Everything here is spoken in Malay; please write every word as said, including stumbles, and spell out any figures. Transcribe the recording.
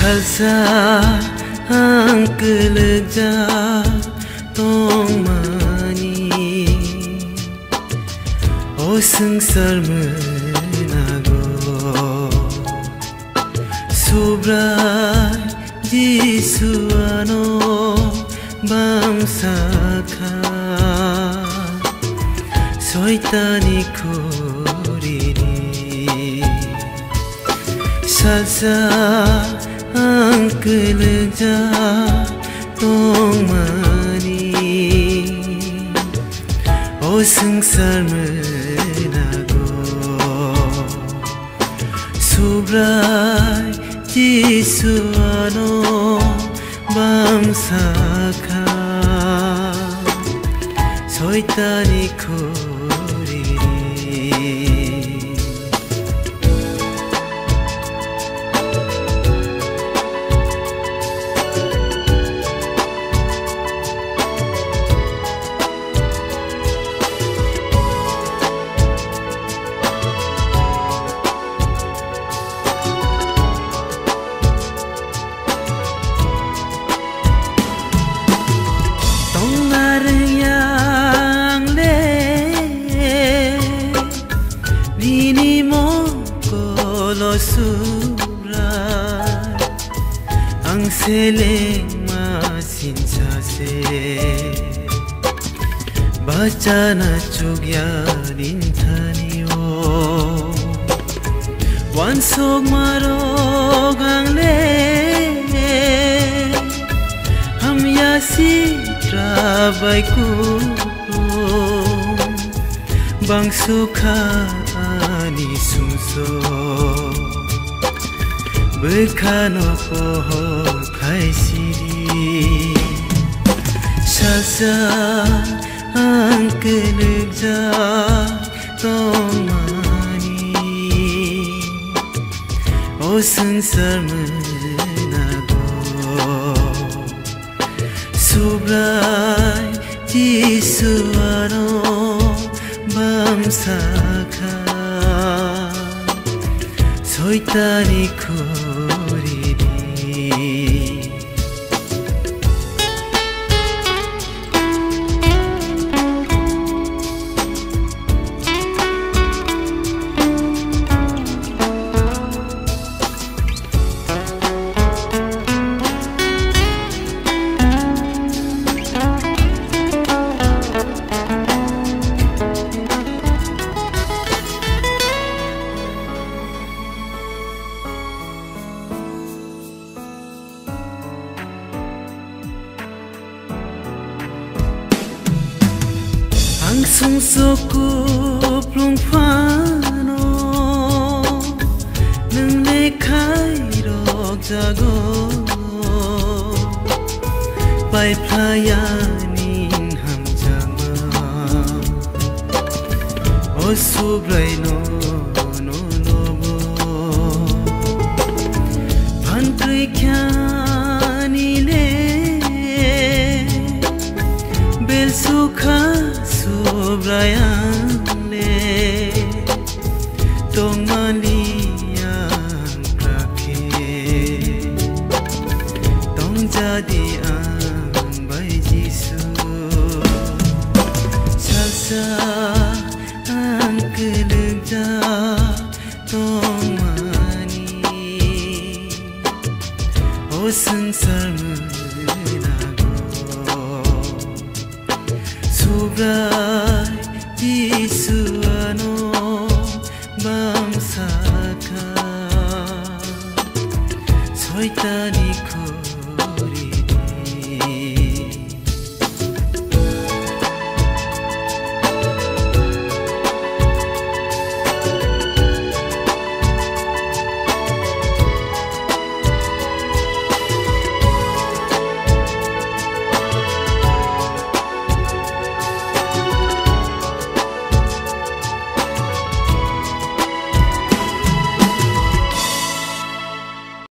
Salsa ang kelegja tong mani O sengsar menago Subrai jisuano bangsa ka Soitani kurini Salsa ang kelegja tong mani O sengsar menago Subrai jisuano bangsa ka Soitani kurini Subrai ang seleng masin sase baca na chugya rintaniyo wansog marog ang le ham yasi trabai ku bang sukha ani sumso Bekano pohon kai siri Salsa ang kelegja tong mani O sengsar menago Subrai jisuano bangsa ka Soitani kurini Ang sungsukup lung pano Nang lekay rok jago Pai playaning hamjama O subray no no lobo Pantri kyani le Bel sukha Sobrayane tong maliang prake tong jadi ang bay Jisu salsa ang kelegja tong mani O sengsar menago Subrai